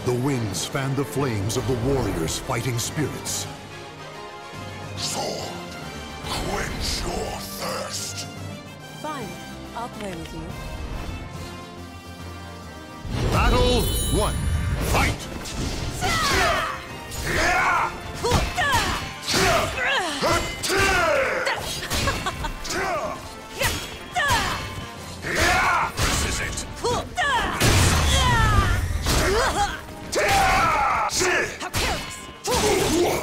The winds fan the flames of the warrior's fighting spirits. Sword, quench your thirst. Fine, I'll play with you. Battle 1. Fight! This is it. How careless!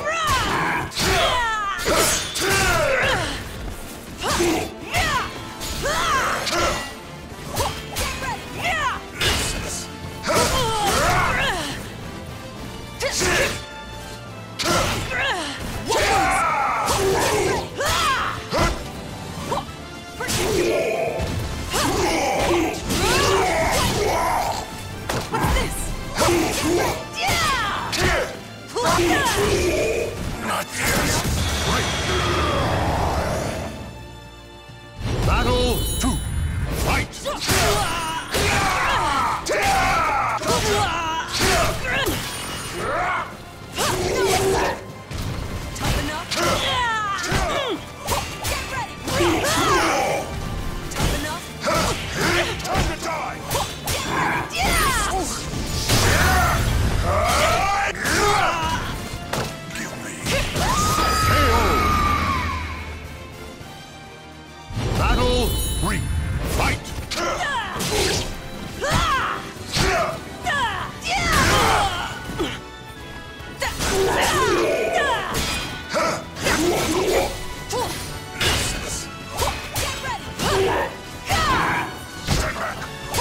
Not yet. Battle 2. Fight! Tough enough? Get ready! Tough enough? Time to die. Give me. KO! Battle 3. Fight! Stand back.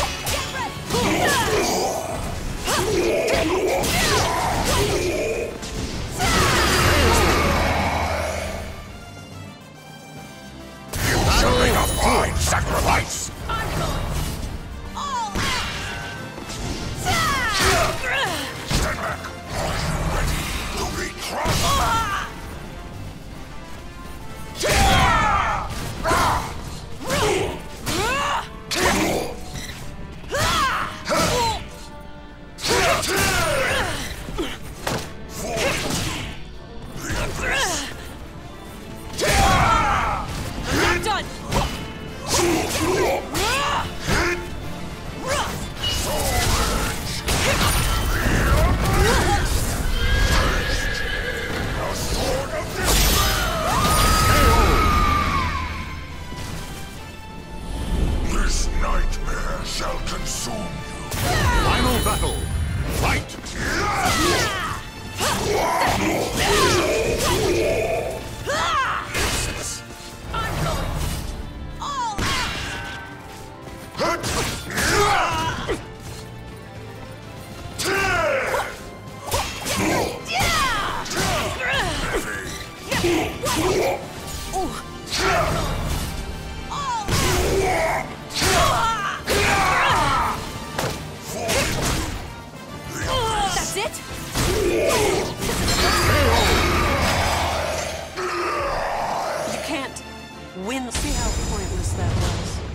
You shall make a fine sacrifice. I'm going all out! Stand back. Are you ready to be crushed? I'm done! This nightmare shall consume you. Final battle. Fight! I'm going all That's it? You can't win. See how pointless that was.